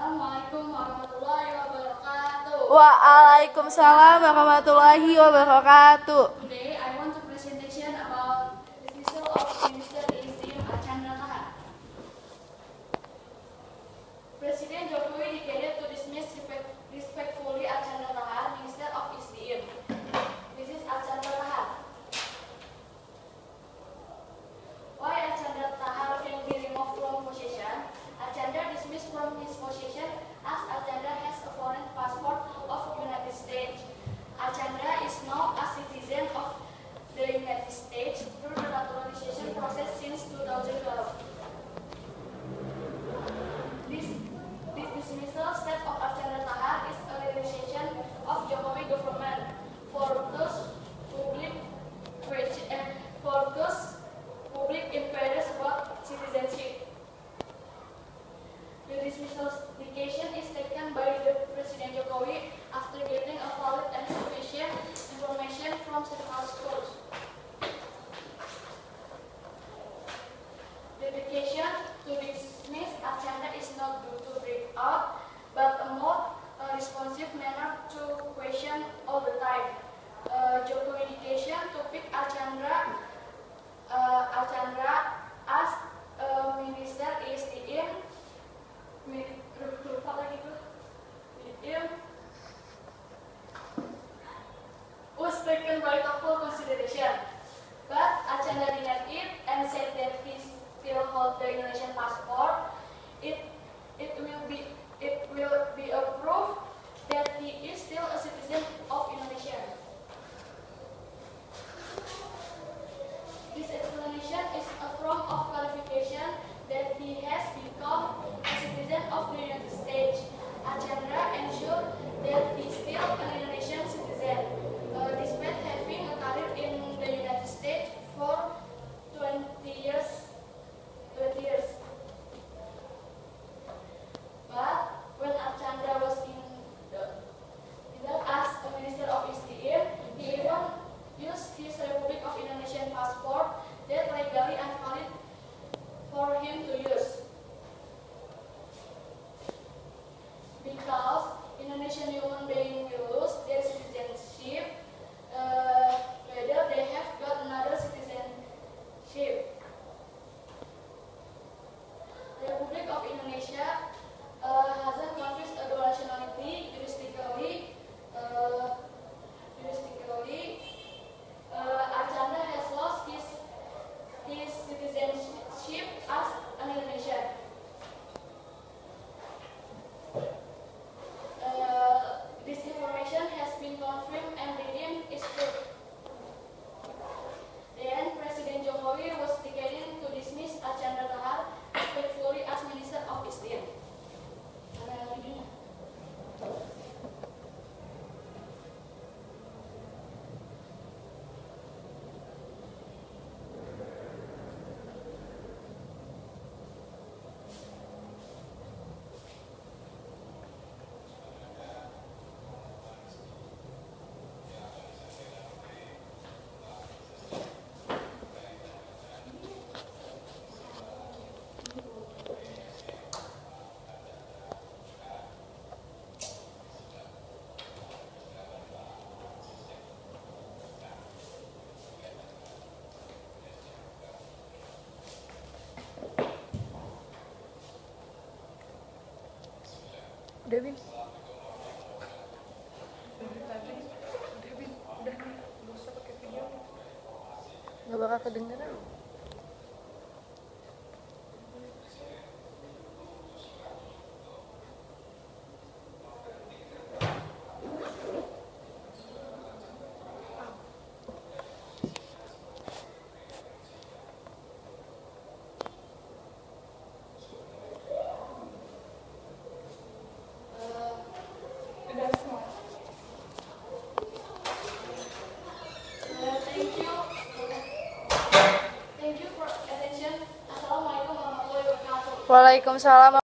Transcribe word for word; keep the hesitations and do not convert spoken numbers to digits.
Assalamualaikum warahmatullahi wabarakatuh. Waalaikumsalam warahmatullahi wabarakatuh. Today I want to presentation about dismissal of Minister Isdin Archandra Tahar. Presiden Jokowi decided to dismiss respectfully Archandra Tahar, Minister of S D M. Missus Archandra Tahar. Why Archandra Tahar can be removed from position? Archandra dismissed from his position as Archandra has a foreign passport of United States. Archandra is now a citizen of the United States through the naturalization process since two thousand twelve. This, this dismissal step of Archandra Tahar is a realization of Jokowi government for those public question, uh, for those public inquiries about citizenship. The dismissal decision is taken by the President Jokowi after getting a valid and sufficient information from several schools. The decision to dismiss Archandra is not due to break out, but a more uh, responsive manner to question all the time. Uh, Jokowi decision to pick Archandra, uh, Archandra as uh, Minister is in lupa lagi tuh it was taken by thoughtful consideration, but Archandra denied it and said that he still holds the Indonesian passport. It it will be it will be a proof that he is still a citizen of Indonesia. This explanation is a form of clarification that he has become a citizen of the United States. Archandra ensured that he is still an Indonesian citizen, uh, despite having a career in the United States for twenty years. twenty years. But when Archandra was in the, as a Minister of S D M, he even used his Republic of Indonesian passport that legally invalid for him to use. Because Indonesian human beings will lose their citizenship, uh, whether they have got another citizenship. The Republic of Indonesia uh, hasn't confused a dual nationality jurisdictionally. Uh, jurisdictionally, uh, Archandra has lost his his citizenship as an Indonesian. Uh, this information has been confirmed and redeemed is true. Then President Jokowi was deciding to dismiss Archandra Tahar respectfully as Minister of S D M. Devin. Devin, udah nih, gak usah pakai video. Gak bakal kedengeran. Waalaikumsalam.